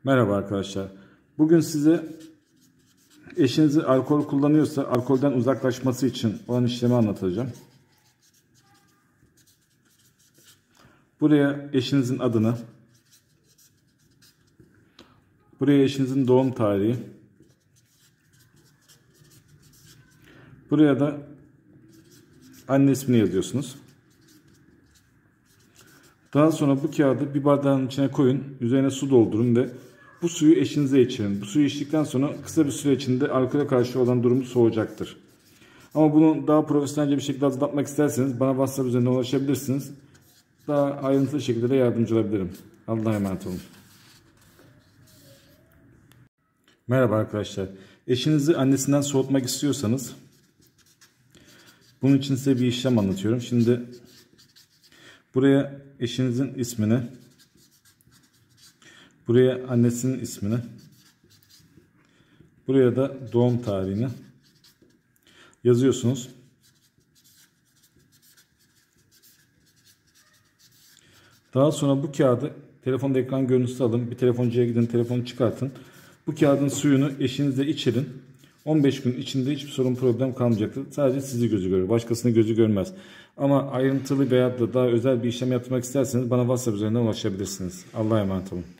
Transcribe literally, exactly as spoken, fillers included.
Merhaba arkadaşlar. Bugün size eşinizi alkol kullanıyorsa alkolden uzaklaşması için olan işlemi anlatacağım. Buraya eşinizin adını, buraya eşinizin doğum tarihi, buraya da anne ismini yazıyorsunuz. Daha sonra bu kağıdı bir bardağın içine koyun, üzerine su doldurun ve bu suyu eşinize içirin. Bu suyu içtikten sonra kısa bir süre içinde alkole karşı olan durumu soğuyacaktır. Ama bunu daha profesyonelce bir şekilde hazırlatmak isterseniz bana WhatsApp üzerinden ulaşabilirsiniz. Daha ayrıntılı şekilde de yardımcı olabilirim. Allah'a emanet olun. Merhaba arkadaşlar. Eşinizi annesinden soğutmak istiyorsanız bunun için size bir işlem anlatıyorum. Şimdi buraya eşinizin ismini, buraya annesinin ismini, buraya da doğum tarihini yazıyorsunuz. Daha sonra bu kağıdı telefonda ekran görüntüsü alın. Bir telefoncuya gidin, telefonu çıkartın. Bu kağıdın suyunu eşinizle içirin. on beş gün içinde hiçbir sorun problem kalmayacaktır. Sadece sizi gözü görür. Başkasını gözü görmez. Ama ayrıntılı veya da daha özel bir işlem yapmak isterseniz bana WhatsApp üzerinden ulaşabilirsiniz. Allah'a emanet olun.